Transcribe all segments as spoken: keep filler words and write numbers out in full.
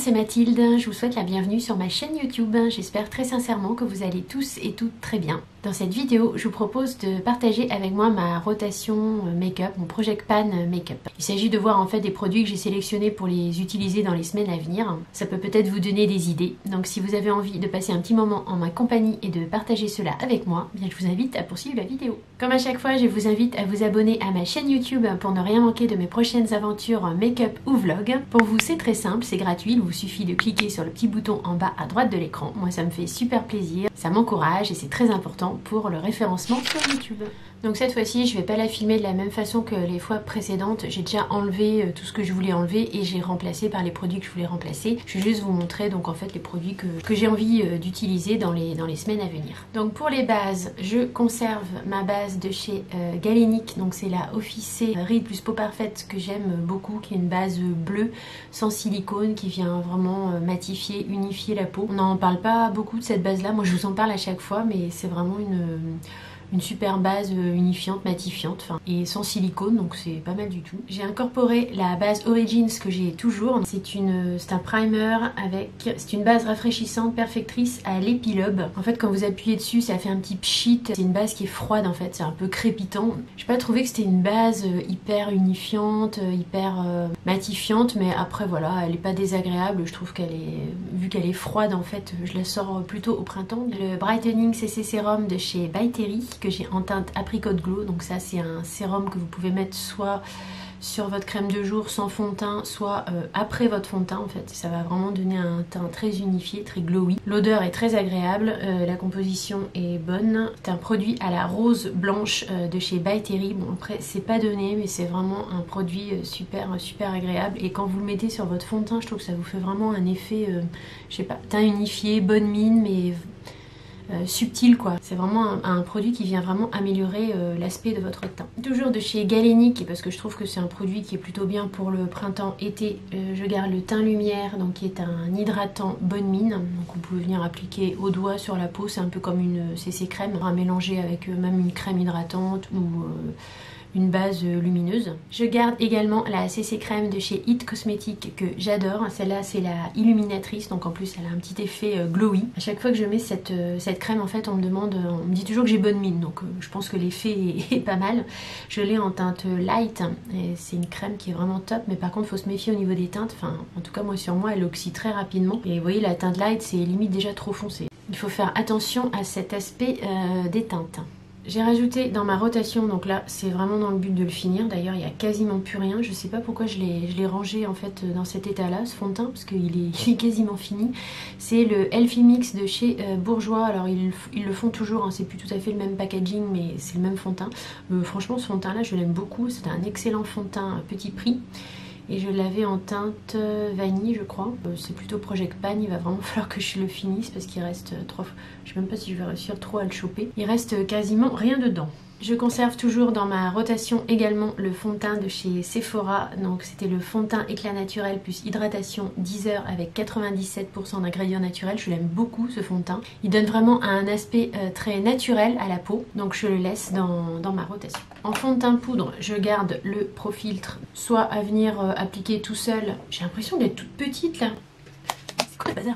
c'est Mathilde, je vous souhaite la bienvenue sur ma chaîne YouTube. J'espère très sincèrement que vous allez tous et toutes très bien. Dans cette vidéo, je vous propose de partager avec moi ma rotation make-up, mon Project Pan make-up. Il s'agit de voir en fait des produits que j'ai sélectionnés pour les utiliser dans les semaines à venir. Ça peut peut-être vous donner des idées. Donc si vous avez envie de passer un petit moment en ma compagnie et de partager cela avec moi, bien je vous invite à poursuivre la vidéo. Comme à chaque fois, je vous invite à vous abonner à ma chaîne YouTube pour ne rien manquer de mes prochaines aventures make-up ou vlog. Pour vous, c'est très simple, c'est gratuit. Il vous suffit de cliquer sur le petit bouton en bas à droite de l'écran. Moi, ça me fait super plaisir, ça m'encourage et c'est très important pour le référencement sur YouTube. Donc cette fois-ci, je vais pas la filmer de la même façon que les fois précédentes. J'ai déjà enlevé tout ce que je voulais enlever et j'ai remplacé par les produits que je voulais remplacer. Je vais juste vous montrer donc en fait les produits que, que j'ai envie d'utiliser dans les, dans les semaines à venir. Donc pour les bases, je conserve ma base de chez euh, Galénic. Donc c'est la Office Reed plus Peau Parfaite que j'aime beaucoup, qui est une base bleue sans silicone qui vient vraiment matifier, unifier la peau. On n'en parle pas beaucoup de cette base là. Moi je vous en parle à chaque fois, mais c'est vraiment une... une super base unifiante, matifiante, enfin, et sans silicone, donc c'est pas mal du tout. J'ai incorporé la base Origins que j'ai toujours. C'est une, c'est un primer avec, c'est une base rafraîchissante, perfectrice à l'épilobe. En fait, quand vous appuyez dessus, ça fait un petit pchit. C'est une base qui est froide en fait, c'est un peu crépitant. J'ai pas trouvé que c'était une base hyper unifiante, hyper euh, matifiante, mais après voilà, elle est pas désagréable. Je trouve qu'elle est, vu qu'elle est froide en fait, je la sors plutôt au printemps. Le Brightening C C Sérum de chez By Terry, que j'ai en teinte Apricot Glow. Donc ça c'est un sérum que vous pouvez mettre soit sur votre crème de jour sans fond de teint, soit euh, après votre fond de teint en fait. Ça va vraiment donner un teint très unifié, très glowy. L'odeur est très agréable, euh, la composition est bonne. C'est un produit à la rose blanche euh, de chez By Terry. Bon après c'est pas donné, mais c'est vraiment un produit euh, super super agréable. Et quand vous le mettez sur votre fond de teint, je trouve que ça vous fait vraiment un effet, euh, je sais pas, teint unifié, bonne mine, mais Euh, subtil quoi. C'est vraiment un, un produit qui vient vraiment améliorer euh, l'aspect de votre teint. Toujours de chez Galénic, parce que je trouve que c'est un produit qui est plutôt bien pour le printemps-été. Euh, je garde le Teint Lumière, donc qui est un hydratant bonne mine. Donc vous pouvez venir appliquer au doigt sur la peau, c'est un peu comme une C C crème, à mélanger avec euh, même une crème hydratante ou euh, une base lumineuse. Je garde également la C C crème de chez It Cosmetics que j'adore. Celle-là c'est la illuminatrice, donc en plus elle a un petit effet glowy. À chaque fois que je mets cette, cette crème en fait on me demande, on me dit toujours que j'ai bonne mine, donc je pense que l'effet est, est pas mal. Je l'ai en teinte light et c'est une crème qui est vraiment top, mais par contre il faut se méfier au niveau des teintes. Enfin en tout cas moi sur moi elle oxyde très rapidement et vous voyez la teinte light c'est limite déjà trop foncé. Il faut faire attention à cet aspect euh, des teintes. J'ai rajouté dans ma rotation, donc là c'est vraiment dans le but de le finir, d'ailleurs il n'y a quasiment plus rien, je sais pas pourquoi je l'ai rangé en fait dans cet état là, ce fond de teint, parce qu'il est, il est quasiment fini. C'est le Elfie Mix de chez euh, Bourjois, alors ils, ils le font toujours, hein, c'est plus tout à fait le même packaging mais c'est le même fond de teint. Euh, franchement ce fond de teint là je l'aime beaucoup, c'est un excellent fond de teint petit prix. Et je l'avais en teinte vanille je crois. Euh, c'est plutôt Project Pan, il va vraiment falloir que je le finisse parce qu'il reste trois fois. Je sais même pas si je vais réussir trop à le choper. Il reste quasiment rien dedans. Je conserve toujours dans ma rotation également le fond de teint de chez Sephora. Donc c'était le fond de teint éclat naturel plus hydratation dix heures avec quatre-vingt-dix-sept pour cent d'ingrédients naturels. Je l'aime beaucoup ce fond de teint. Il donne vraiment un aspect euh, très naturel à la peau. Donc je le laisse dans, dans ma rotation. En fond de teint poudre, je garde le Pro Filtre, soit à venir euh, appliquer tout seul. J'ai l'impression d'être toute petite là. C'est quoi le bazar ?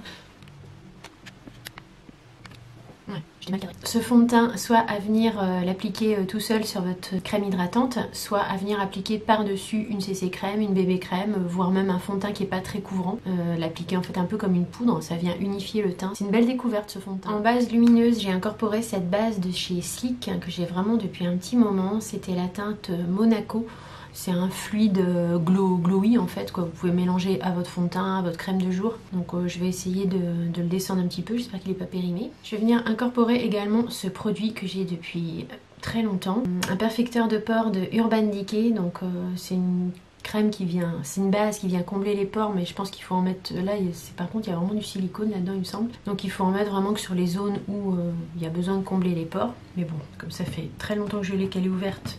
Ouais, je l'ai mal carré. Ce fond de teint, soit à venir euh, l'appliquer euh, tout seul sur votre crème hydratante, soit à venir appliquer par-dessus une C C crème, une bébé crème, euh, voire même un fond de teint qui n'est pas très couvrant. Euh, l'appliquer en fait un peu comme une poudre, ça vient unifier le teint. C'est une belle découverte ce fond de teint. En base lumineuse, j'ai incorporé cette base de chez Sleek hein, que j'ai vraiment depuis un petit moment. C'était la teinte Monaco. C'est un fluide glow, glowy en fait, quoi. Vous pouvez mélanger à votre fond de teint, à votre crème de jour. Donc euh, je vais essayer de, de le descendre un petit peu, j'espère qu'il n'est pas périmé. Je vais venir incorporer également ce produit que j'ai depuis très longtemps. Un perfecteur de pores de Urban Decay, donc euh, c'est une crème qui vient, c'est une base qui vient combler les pores, mais je pense qu'il faut en mettre, là par contre il y a vraiment du silicone là-dedans il me semble, donc il faut en mettre vraiment que sur les zones où euh, il y a besoin de combler les pores, mais bon comme ça fait très longtemps que je l'ai qu'elle est ouverte,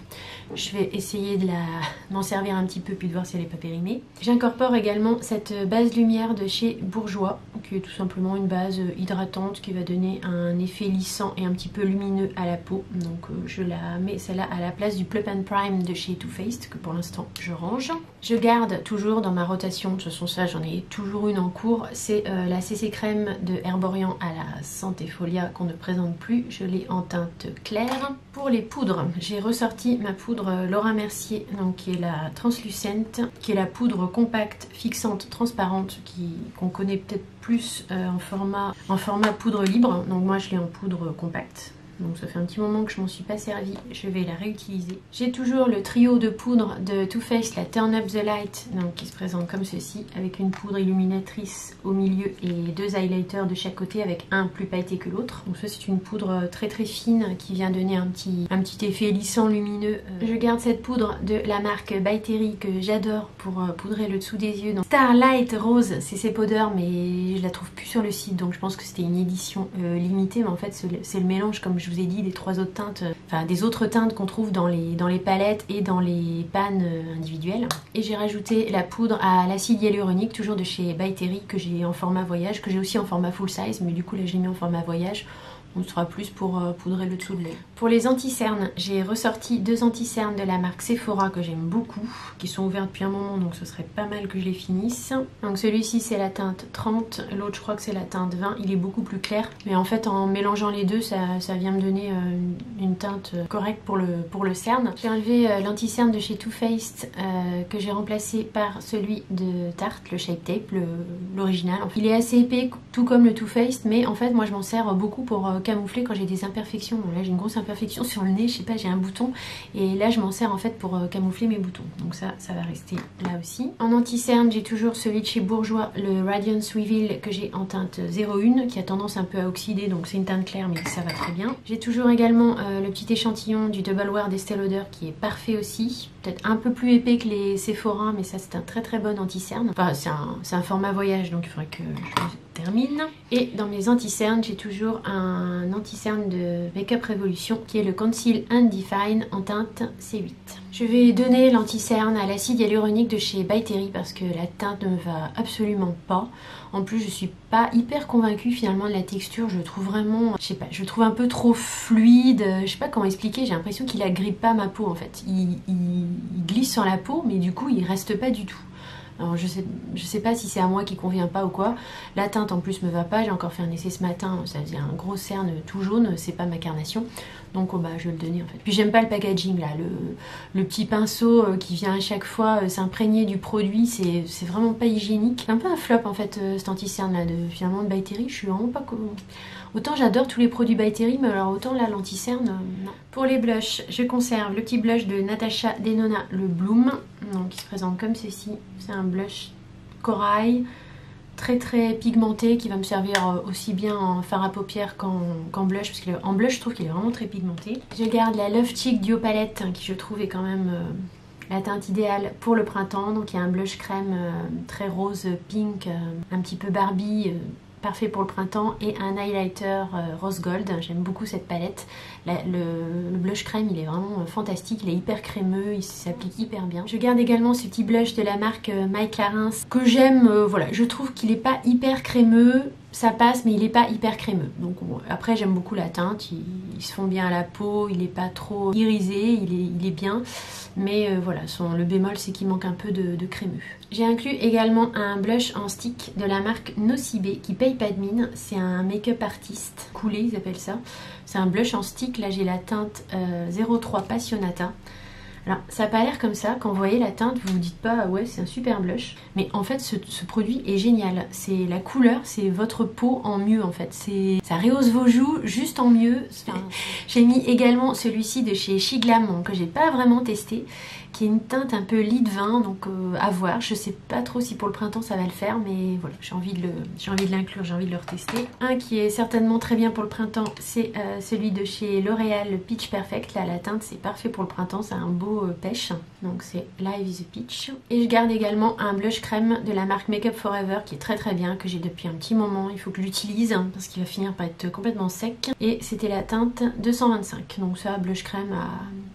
Je vais essayer de la m'en servir un petit peu puis de voir si elle n'est pas périmée. J'incorpore également cette base lumière de chez Bourjois, qui est tout simplement une base hydratante qui va donner un effet lissant et un petit peu lumineux à la peau. Donc je la mets celle-là à la place du Plump and Prime de chez Too Faced, que pour l'instant je range. Je garde toujours dans ma rotation, de toute façon ça j'en ai toujours une en cours, c'est euh, la C C crème de Herborian à la Santéfolia qu'on ne présente plus. Je l'ai en teinte claire. Pour les poudres, j'ai ressorti ma poudre Laura Mercier, donc qui est la Translucent, qui est la poudre compacte, fixante, transparente, qui qu'on connaît peut-être plus euh, en, format, en format poudre libre. Donc moi je l'ai en poudre compacte. Donc ça fait un petit moment que je m'en suis pas servi, je vais la réutiliser. J'ai toujours le trio de poudre de Too Faced, la Turn Up the Light, donc qui se présente comme ceci, avec une poudre illuminatrice au milieu et deux highlighters de chaque côté avec un plus pailleté que l'autre. Donc ça c'est une poudre très très fine qui vient donner un petit, un petit effet lissant lumineux. Je garde cette poudre de la marque By Terry que j'adore pour poudrer le dessous des yeux. Donc Starlight Rose, c'est ses powders mais je la trouve plus sur le site, donc je pense que c'était une édition euh, limitée, mais en fait c'est le mélange, comme je je vous ai dit, des trois autres teintes, enfin des autres teintes qu'on trouve dans les, dans les palettes et dans les pannes individuelles. Et j'ai rajouté la poudre à l'acide hyaluronique, toujours de chez By Terry, que j'ai en format voyage, que j'ai aussi en format full size, mais du coup là je l'ai mis en format voyage. On sera plus pour euh, poudrer le dessous de l'œil. Pour les anti-cernes, j'ai ressorti deux anti-cernes de la marque Sephora que j'aime beaucoup, qui sont ouverts depuis un moment, donc ce serait pas mal que je les finisse. Donc celui-ci c'est la teinte trente, l'autre je crois que c'est la teinte vingt, il est beaucoup plus clair. Mais en fait en mélangeant les deux, ça, ça vient me donner euh, une, une teinte correcte pour le, pour le cerne. J'ai enlevé euh, l'anti-cerne de chez Too Faced euh, que j'ai remplacé par celui de Tarte, le Shape Tape, l'original. Il est assez épais, tout comme le Too Faced, mais en fait moi je m'en sers beaucoup pour euh, camoufler quand j'ai des imperfections. Bon, là j'ai une grosse imperfection sur le nez, je sais pas, j'ai un bouton et là je m'en sers en fait pour euh, camoufler mes boutons. Donc ça, ça va rester là aussi. En anti-cerne, j'ai toujours celui de chez Bourjois, le Radiance Reveal que j'ai en teinte zéro un qui a tendance un peu à oxyder, donc c'est une teinte claire mais ça va très bien. J'ai toujours également euh, le petit échantillon du Double Wear d'Estée Lauder qui est parfait aussi. Peut-être un peu plus épais que les Sephora, mais ça c'est un très très bon anti-cerne. Enfin c'est un, c'est un format voyage, donc il faudrait que je termine. Et dans mes anti-cernes, j'ai toujours un anti-cerne de Makeup Revolution qui est le Conceal and Define en teinte C huit. Je vais donner l'anti-cerne à l'acide hyaluronique de chez By Terry parce que la teinte ne me va absolument pas. En plus, je suis pas hyper convaincue finalement de la texture. Je le trouve vraiment, je sais pas, je le trouve un peu trop fluide. Je sais pas comment expliquer. J'ai l'impression qu'il agrippe pas ma peau en fait. Il, il, il glisse sur la peau, mais du coup, il reste pas du tout. Alors je sais, je sais pas si c'est à moi qui convient pas ou quoi. La teinte en plus me va pas. J'ai encore fait un essai ce matin. Ça faisait un gros cerne tout jaune. C'est pas ma carnation. Donc oh bah, je vais le donner en fait. Puis j'aime pas le packaging là. Le, le petit pinceau qui vient à chaque fois s'imprégner du produit. C'est vraiment pas hygiénique. C'est un peu un flop en fait cet anti-cerne là de, finalement de By Terry. Je suis vraiment pas... Autant j'adore tous les produits By Terry, mais alors autant là l'anti-cerne, euh, non. Pour les blushs, je conserve le petit blush de Natasha Denona, le Bloom, donc qui se présente comme ceci. C'est un blush corail, très très pigmenté, qui va me servir aussi bien en fard à paupières qu'en qu'en blush, parce qu'en blush je trouve qu'il est vraiment très pigmenté. Je garde la Love Cheek Duo Palette, qui je trouve est quand même... Euh, la teinte idéale pour le printemps. Donc il y a un blush crème euh, très rose pink, euh, un petit peu Barbie, euh, parfait pour le printemps, et un highlighter euh, rose gold. J'aime beaucoup cette palette. La, le, le blush crème il est vraiment euh, fantastique, il est hyper crémeux, il s'applique hyper bien. Je garde également ce petit blush de la marque euh, My Clarins que j'aime, euh, voilà, je trouve qu'il est pas hyper crémeux. Ça passe mais il n'est pas hyper crémeux. Donc bon, après j'aime beaucoup la teinte, il, il se fond bien à la peau, il n'est pas trop irisé, il est, il est bien. Mais euh, voilà, son, le bémol c'est qu'il manque un peu de, de crémeux. J'ai inclus également un blush en stick de la marque Nocibé qui paye pas de mine. C'est un make-up artiste coulé, ils appellent ça. C'est un blush en stick, là j'ai la teinte euh, zéro trois Passionata. Alors ça n'a pas l'air comme ça, quand vous voyez la teinte vous vous dites pas ouais c'est un super blush, mais en fait ce, ce produit est génial. C'est la couleur, c'est votre peau en mieux en fait, ça rehausse vos joues juste en mieux. Enfin, j'ai mis également celui-ci de chez Shiglam que j'ai pas vraiment testé, qui est une teinte un peu lit de vin, donc euh, à voir. Je sais pas trop si pour le printemps ça va le faire, mais voilà, j'ai envie de le, j'ai envie de l'inclure, j'ai envie de le retester. Un qui est certainement très bien pour le printemps, c'est euh, celui de chez L'Oréal, le Peach Perfect. Là la teinte c'est parfait pour le printemps, c'est un beau euh, pêche, donc c'est Live is a Peach. Et je garde également un blush crème de la marque Make Up Forever qui est très très bien, que j'ai depuis un petit moment. Il faut que je l'utilise hein, parce qu'il va finir par être complètement sec. Et c'était la teinte deux cent vingt-cinq, donc ça blush crème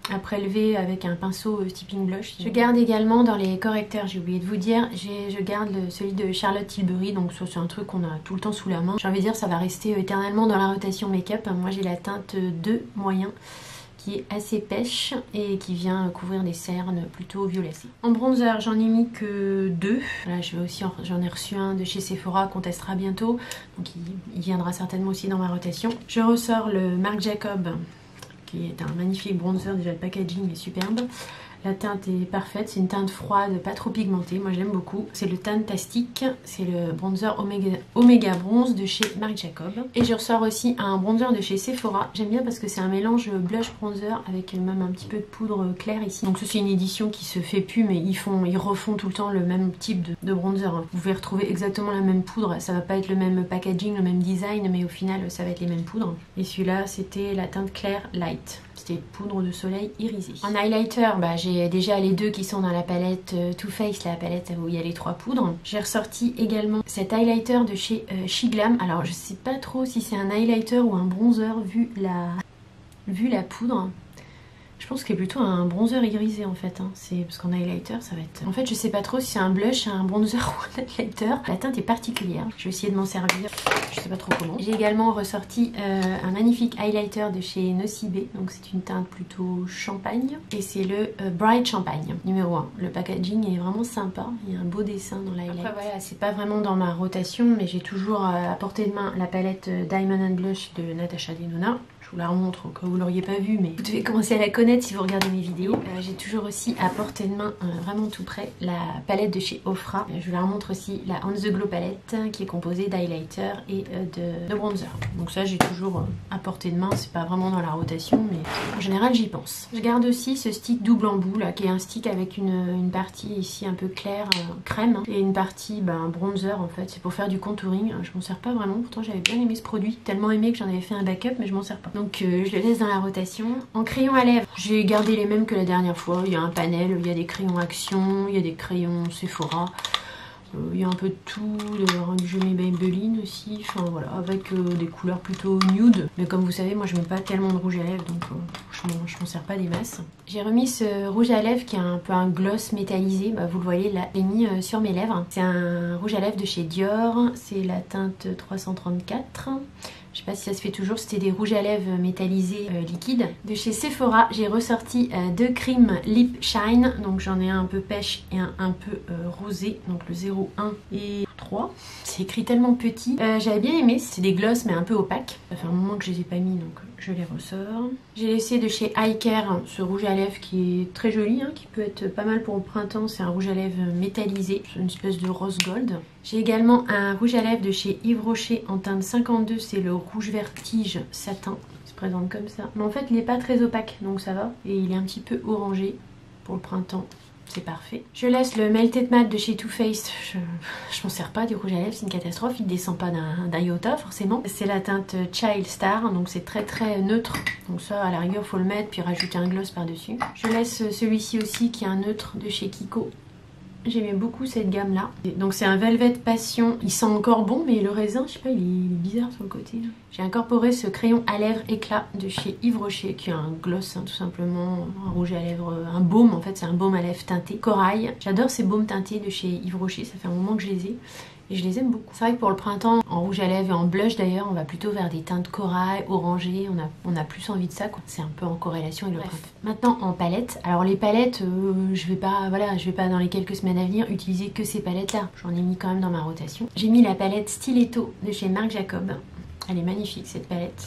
à prélever avec un pinceau euh, Stippling Blush. Je garde également dans les correcteurs, j'ai oublié de vous dire, je garde le, celui de Charlotte Tilbury, donc ça c'est un truc qu'on a tout le temps sous la main. J'ai envie de dire ça va rester éternellement dans la rotation make-up. Moi j'ai la teinte deux moyen, qui est assez pêche et qui vient couvrir des cernes plutôt violacées. En bronzer, j'en ai mis que deux. Voilà, je vais aussi j'en ai reçu un de chez Sephora qu'on testera bientôt, donc il, il viendra certainement aussi dans ma rotation. Je ressors le Marc Jacob, qui est un magnifique bronzer. Déjà le packaging est superbe. La teinte est parfaite, c'est une teinte froide, pas trop pigmentée, moi je l'aime beaucoup. C'est le Tintastic, c'est le bronzer Omega, Omega Bronze de chez Marc Jacob. Et je ressors aussi un bronzer de chez Sephora. J'aime bien parce que c'est un mélange blush bronzer avec même un petit peu de poudre claire ici. Donc ça c'est une édition qui se fait plus, mais ils font, ils refont tout le temps le même type de, de bronzer. Vous pouvez retrouver exactement la même poudre, ça va pas être le même packaging, le même design, mais au final ça va être les mêmes poudres. Et celui-là c'était la teinte claire light. C'était poudre de soleil irisée. En highlighter, bah, j'ai déjà les deux qui sont dans la palette euh, Too Faced, la palette où il y a les trois poudres. J'ai ressorti également cet highlighter de chez euh, She Glam. Alors je sais pas trop si c'est un highlighter ou un bronzer vu la, vu la poudre. Je pense qu'il est plutôt un bronzer irisé en fait, hein. C'est parce qu'en highlighter ça va être... En fait je sais pas trop si c'est un blush, un bronzer ou un highlighter. La teinte est particulière, je vais essayer de m'en servir, je sais pas trop comment. J'ai également ressorti euh, un magnifique highlighter de chez Nocibé, donc c'est une teinte plutôt champagne. Et c'est le euh, Bright Champagne numéro un. Le packaging est vraiment sympa, il y a un beau dessin dans l'highlight. Après voilà, c'est pas vraiment dans ma rotation, mais j'ai toujours euh, à portée de main la palette Diamond and Blush de Natasha Denona. Je vous la remontre au cas où vous l'auriez pas vue, mais vous devez commencer à la connaître si vous regardez mes vidéos. Euh, j'ai toujours aussi à portée de main, euh, vraiment tout près, la palette de chez Ofra. Euh, je vous la remontre aussi, la On The Glow palette, qui est composée d'highlighter et euh, de, de bronzer. Donc ça j'ai toujours euh, à portée de main, c'est pas vraiment dans la rotation, mais en général j'y pense. Je garde aussi ce stick double embout là, qui est un stick avec une, une partie ici un peu claire, euh, crème, et une partie ben, bronzer en fait. C'est pour faire du contouring. Je m'en sers pas vraiment, pourtant j'avais bien aimé ce produit, tellement aimé que j'en avais fait un backup, mais je m'en sers pas. Donc euh, je le laisse dans la rotation. En crayon à lèvres, j'ai gardé les mêmes que la dernière fois. Il y a un panel, il y a des crayons Action, il y a des crayons Sephora. Euh, il y a un peu de tout, de, je mets Maybelline aussi, enfin voilà, avec euh, des couleurs plutôt nude. Mais comme vous savez, moi je mets pas tellement de rouge à lèvres, donc euh, je m'en sers pas des masses. J'ai remis ce rouge à lèvres qui est un peu un gloss métallisé, bah, vous le voyez là, je l'ai mis euh, sur mes lèvres. C'est un rouge à lèvres de chez Dior, c'est la teinte trois cent trente-quatre. Je sais pas si ça se fait toujours, c'était des rouges à lèvres métallisés euh, liquides. De chez Sephora, j'ai ressorti euh, deux creams Lip Shine. Donc j'en ai un un peu pêche et un un peu euh, rosé. Donc le zéro un et trois. C'est écrit tellement petit. Euh, J'avais bien aimé, c'est des glosses mais un peu opaques. Ça fait un moment que je les ai pas mis donc je les ressors. J'ai laissé de chez Eye Care ce rouge à lèvres qui est très joli, hein, qui peut être pas mal pour le printemps. C'est un rouge à lèvres métallisé, une espèce de rose gold. J'ai également un rouge à lèvres de chez Yves Rocher en teinte cinquante-deux, c'est le rouge vertige satin. Il se présente comme ça. Mais en fait il n'est pas très opaque donc ça va. Et il est un petit peu orangé pour le printemps. C'est parfait. Je laisse le Melted Matte de chez Too Faced. Je, je m'en sers pas du rouge à lèvres, c'est une catastrophe. Il ne descend pas d'un iota forcément. C'est la teinte Child Star, donc c'est très très neutre. Donc ça à la rigueur faut le mettre puis rajouter un gloss par dessus. Je laisse celui-ci aussi qui est un neutre de chez Kiko. J'aimais beaucoup cette gamme là. Donc c'est un Velvet Passion. Il sent encore bon mais le raisin, je sais pas, il est, il est bizarre sur le côté. J'ai incorporé ce crayon à lèvres éclat de chez Yves Rocher qui est un gloss, hein, tout simplement. Un rouge à lèvres, un baume en fait, c'est un baume à lèvres teinté. Corail. J'adore ces baumes teintés de chez Yves Rocher, ça fait un moment que je les ai. Et je les aime beaucoup. C'est vrai que pour le printemps, en rouge à lèvres et en blush d'ailleurs, on va plutôt vers des teintes corail, orangées. On a, on a plus envie de ça, quoi. C'est un peu en corrélation avec le printemps. Maintenant en palette. Alors les palettes, euh, je vais pas, voilà, je vais pas dans les quelques semaines à venir utiliser que ces palettes là. J'en ai mis quand même dans ma rotation. J'ai mis la palette Stiletto de chez Marc Jacob. Elle est magnifique cette palette.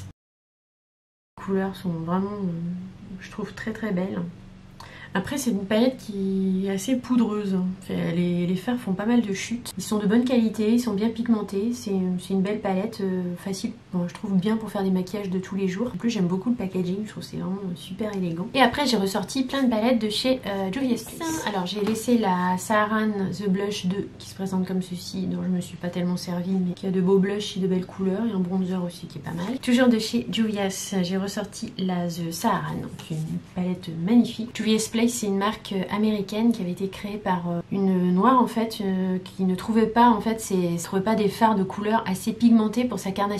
Les couleurs sont vraiment, euh, je trouve très très belles. Après c'est une palette qui est assez poudreuse, les, les fards font pas mal de chutes. Ils sont de bonne qualité, ils sont bien pigmentés, c'est une belle palette, euh, facile, bon, je trouve bien pour faire des maquillages de tous les jours. En plus j'aime beaucoup le packaging, je trouve c'est vraiment super élégant. Et après j'ai ressorti plein de palettes de chez euh, Juvia's Place. Alors j'ai laissé la Saharan The Blush deux qui se présente comme ceci, dont je me suis pas tellement servie, mais qui a de beaux blushs et de belles couleurs, et un bronzer aussi qui est pas mal. Toujours de chez Juvia's, j'ai ressorti la The Saharan, qui est une palette magnifique. Juvia's Place c'est une marque américaine qui avait été créée par une noire en fait, euh, qui ne trouvait pas en fait, c'est, trouvait pas des fards de couleur assez pigmentés pour sa carnation de peau.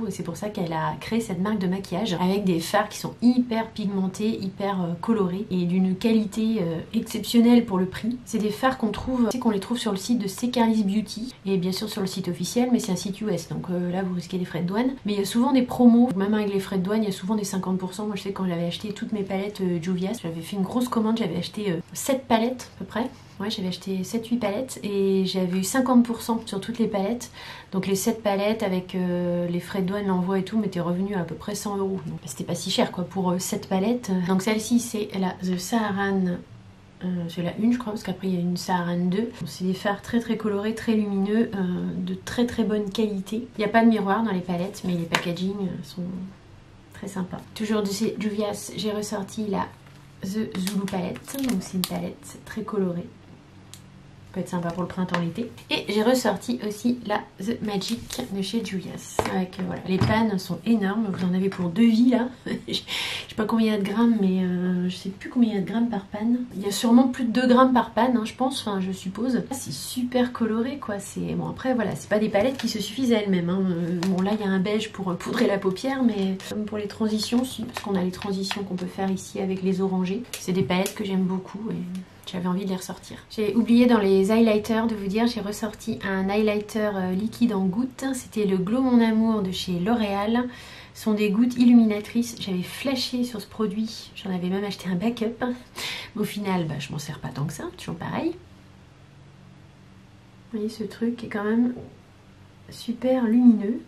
et c'est pour ça qu'elle a créé cette marque de maquillage avec des fards qui sont hyper pigmentés, hyper euh, colorés et d'une qualité euh, exceptionnelle pour le prix. C'est des fards qu'on trouve, c'est qu'on les trouve sur le site de Secarlis Beauty et bien sûr sur le site officiel, mais c'est un site U S, donc euh, là vous risquez des frais de douane. Mais il y a souvent des promos, même avec les frais de douane, il y a souvent des cinquante pour cent. Moi je sais quand j'avais acheté toutes mes palettes euh, Juvia's, j'avais fait une grosse commande, j'avais acheté euh, sept palettes à peu près. Ouais, j'avais acheté sept huit palettes et j'avais eu cinquante pour cent sur toutes les palettes. Donc les sept palettes avec euh, les frais de douane, l'envoi et tout m'étaient revenus à peu près cent euros. Donc c'était pas si cher quoi pour euh, sept palettes. Donc celle-ci c'est la The Saharan. Euh, c'est la une je crois parce qu'après il y a une Saharan deux. C'est des fards très très colorés, très lumineux, euh, de très très bonne qualité. Il n'y a pas de miroir dans les palettes mais les packaging sont très sympas. Toujours de chez Juvia's, j'ai ressorti la The Zulu palette. Donc c'est une palette très colorée. Peut être sympa pour le printemps, l'été. Et j'ai ressorti aussi la The Magic de chez Juvia's. Avec, euh, voilà. Les pannes sont énormes, vous en avez pour deux vies là. Je sais pas combien il y a de grammes, mais euh, je sais plus combien il y a de grammes par panne. Il y a sûrement plus de deux grammes par panne, hein, je pense, enfin je suppose. C'est super coloré quoi. C'est bon, après voilà, c'est pas des palettes qui se suffisent à elles-mêmes. Hein. Bon là il y a un beige pour poudrer la paupière, mais comme pour les transitions, si, parce qu'on a les transitions qu'on peut faire ici avec les orangés. C'est des palettes que j'aime beaucoup et j'avais envie de les ressortir. J'ai oublié dans les highlighters de vous dire, j'ai ressorti un highlighter liquide en gouttes. C'était le Glow Mon Amour de chez L'Oréal. Ce sont des gouttes illuminatrices. J'avais flashé sur ce produit. J'en avais même acheté un backup. Mais au final, bah, je m'en sers pas tant que ça. Toujours pareil. Vous voyez, ce truc est quand même super lumineux.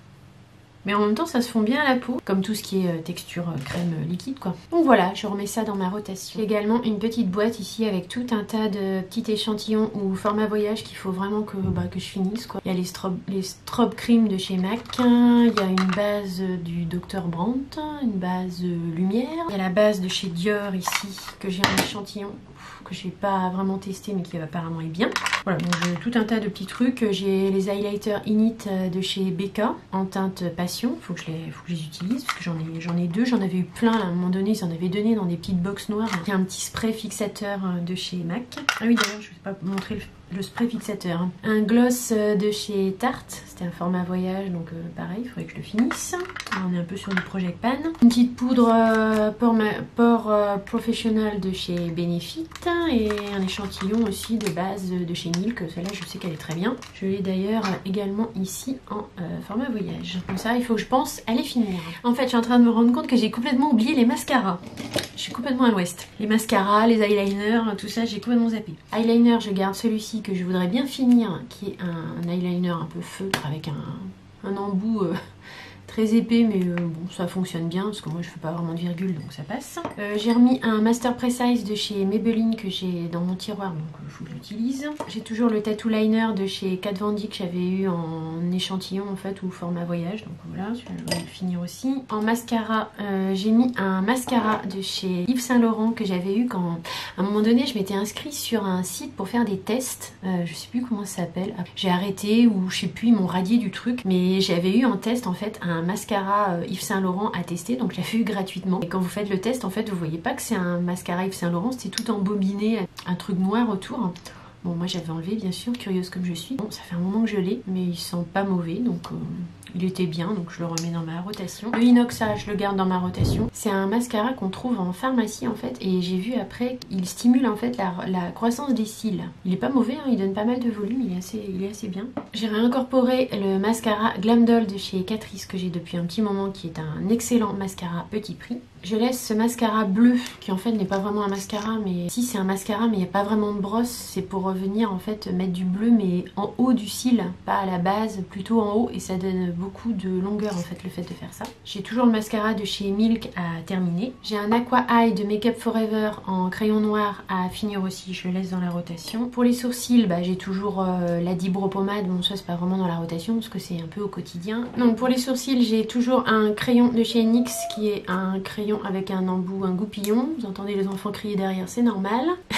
Mais en même temps ça se fond bien à la peau, comme tout ce qui est euh, texture euh, crème euh, liquide quoi. Donc voilà, je remets ça dans ma rotation. J'ai également une petite boîte ici avec tout un tas de petits échantillons ou format voyage qu'il faut vraiment que, bah, que je finisse quoi. Il y a les strobe, les strobe cream de chez MAC, il y a une base du docteur Brandt, une base euh, lumière. Il y a la base de chez Dior ici, que j'ai en échantillon, que j'ai pas vraiment testé mais qui apparemment est bien. Voilà, donc j'ai tout un tas de petits trucs. J'ai les highlighters Init de chez Becca en teinte passion. Faut que je les, faut que je les utilise parce que j'en ai, j'en ai deux. J'en avais eu plein là, à un moment donné. Ils en avaient donné dans des petites box noires. Il y a un petit spray fixateur de chez MAC. Ah oui, d'ailleurs, je ne vais pas montrer le, le spray fixateur. Un gloss de chez Tarte. C'était un format voyage, donc euh, pareil, il faudrait que je le finisse. Là, on est un peu sur du Project Pan. Une petite poudre euh, Pore, Pore euh, Professional de chez Benefit. Et un échantillon aussi de base de chez Milk. Celle-là, je sais qu'elle est très bien. Je l'ai d'ailleurs également ici en euh, format voyage. Donc ça, il faut que je pense à les finir. En fait, je suis en train de me rendre compte que j'ai complètement oublié les mascaras. Je suis complètement à l'ouest. Les mascaras, les eyeliners, tout ça, j'ai complètement zappé. Eyeliner, je garde celui-ci que je voudrais bien finir, qui est un, un eyeliner un peu feutre avec un, un embout euh, très épais, mais euh, bon, ça fonctionne bien parce que moi je fais pas vraiment de virgule, donc ça passe. Euh, j'ai remis un Master Precise de chez Maybelline que j'ai dans mon tiroir, donc il euh, faut que je l'utilise. J'ai toujours le Tattoo Liner de chez Kat Von D que j'avais eu en échantillon en fait, ou format voyage, donc voilà, celui-là je vais le finir aussi. En mascara, euh, j'ai mis un mascara de chez Yves Saint Laurent que j'avais eu quand, à un moment donné, je m'étais inscrite sur un site pour faire des tests, euh, je sais plus comment ça s'appelle. J'ai arrêté ou je sais plus, ils m'ont radié du truc, mais j'avais eu en test en fait un mascara Yves Saint Laurent à tester, donc je l'ai fait gratuitement. Et quand vous faites le test, en fait, vous voyez pas que c'est un mascara Yves Saint Laurent, c'est tout embobiné, un truc noir autour. Bon, moi j'avais enlevé, bien sûr, curieuse comme je suis. Bon, ça fait un moment que je l'ai, mais il sent pas mauvais, donc euh, il était bien, donc je le remets dans ma rotation. Le Inoxa, je le garde dans ma rotation. C'est un mascara qu'on trouve en pharmacie, en fait, et j'ai vu après, il stimule en fait la, la croissance des cils. Il est pas mauvais, hein, il donne pas mal de volume, il est assez, il est assez bien. J'ai réincorporé le mascara Glam Doll de chez Catrice, que j'ai depuis un petit moment, qui est un excellent mascara petit prix. Je laisse ce mascara bleu, qui en fait n'est pas vraiment un mascara, mais si c'est un mascara, mais il n'y a pas vraiment de brosse. C'est pour revenir en fait mettre du bleu, mais en haut du cil, pas à la base, plutôt en haut, et ça donne beaucoup de longueur en fait le fait de faire ça. J'ai toujours le mascara de chez Milk à terminer. J'ai un Aqua Eye de Make Up Forever en crayon noir à finir aussi, je le laisse dans la rotation. Pour les sourcils, bah, j'ai toujours euh, la Dibro Pommade, bon ça c'est pas vraiment dans la rotation parce que c'est un peu au quotidien. Donc pour les sourcils, j'ai toujours un crayon de chez N Y X qui est un crayon avec un embout, un goupillon. Vous entendez les enfants crier derrière, c'est normal.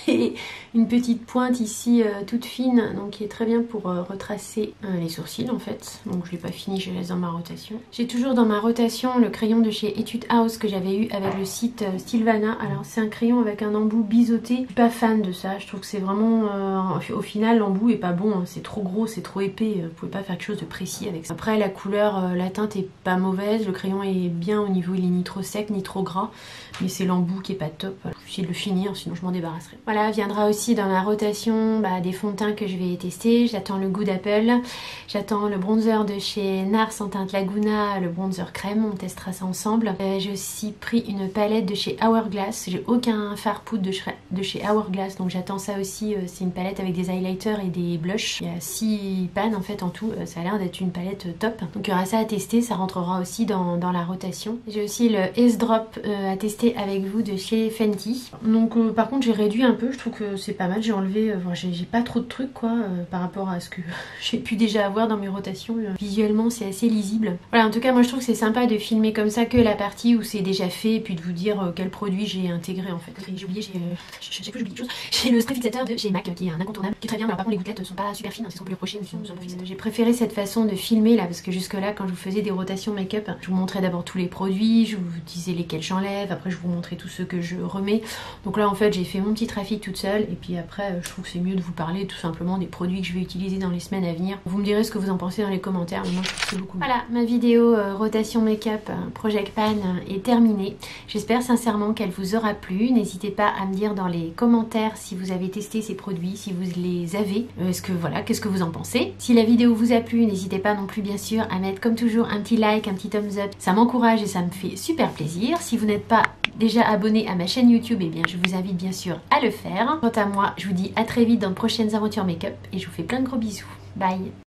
et une petite pointe ici euh, toute fine, donc qui est très bien pour euh, retracer euh, les sourcils en fait. Donc je l'ai pas fini, je laisse dans ma rotation. J'ai toujours dans ma rotation le crayon de chez Etude House que j'avais eu avec le site euh, Sylvana. Alors c'est un crayon avec un embout biseauté. Je suis pas fan de ça, je trouve que c'est vraiment... Euh, au final l'embout est pas bon, hein. C'est trop gros, c'est trop épais, euh, vous pouvez pas faire quelque chose de précis avec ça. Après la couleur, euh, la teinte est pas mauvaise, le crayon est bien au niveau, il est ni trop sec ni trop gras, mais c'est l'embout qui est pas top. Je vais essayer de le finir, sinon je m'en débarrasserai. Voilà, viendra aussi dans ma rotation bah, des fonds de teint que je vais tester. J'attends le Good Apple, j'attends le bronzer de chez Nars en teinte Laguna, le bronzer crème, on testera ça ensemble. Euh, j'ai aussi pris une palette de chez Hourglass, j'ai aucun fard poudre de, de chez Hourglass, donc j'attends ça aussi. Euh, c'est une palette avec des highlighters et des blushs. Il y a six pannes en fait en tout, euh, ça a l'air d'être une palette euh, top. Donc il y aura ça à tester, ça rentrera aussi dans, dans la rotation. J'ai aussi le Ace Drop euh, à tester avec vous de chez Fenty. Donc euh, par contre j'ai réduit un peu, je trouve que c'est pas mal, j'ai enlevé, euh, enfin, j'ai pas trop de trucs quoi euh, par rapport à ce que j'ai pu déjà avoir dans mes rotations. Euh, visuellement c'est assez lisible. Voilà, en tout cas moi je trouve que c'est sympa de filmer comme ça que la partie où c'est déjà fait et puis de vous dire euh, quel produit j'ai intégré en fait. J'ai oublié, j'ai euh, je sais que j'oublie quelque chose. J'ai le spray fixateur de chez MAC qui est un incontournable, qui est très bien, mais alors, par contre les gouttelettes sont pas super fines, hein, c'est ce qu'on peut lui reprocher. J'ai préféré cette façon de filmer là parce que jusque là quand je vous faisais des rotations make-up, je vous montrais d'abord tous les produits, je vous disais lesquels j'enlève, après je vous montrais tous ceux que je remets. Donc là en fait j'ai fait mon petit trafic toute seule et puis après je trouve que c'est mieux de vous parler tout simplement des produits que je vais utiliser dans les semaines à venir. Vous me direz ce que vous en pensez dans les commentaires, mais moi je trouve que c'est beaucoup mieux. Voilà, ma vidéo euh, rotation make-up euh, Project Pan euh, est terminée. J'espère sincèrement qu'elle vous aura plu. N'hésitez pas à me dire dans les commentaires si vous avez testé ces produits, si vous les avez. Euh, Est-ce que voilà, qu'est-ce que vous en pensez? Si la vidéo vous a plu, n'hésitez pas non plus bien sûr à mettre comme toujours un petit like, un petit thumbs up. Ça m'encourage et ça me fait super plaisir. Si vous n'êtes pas déjà abonné à ma chaîne YouTube, eh bien je vous invite bien sûr à le faire. Quant à moi, je vous dis à très vite dans de prochaines aventures make-up et je vous fais plein de gros bisous. Bye!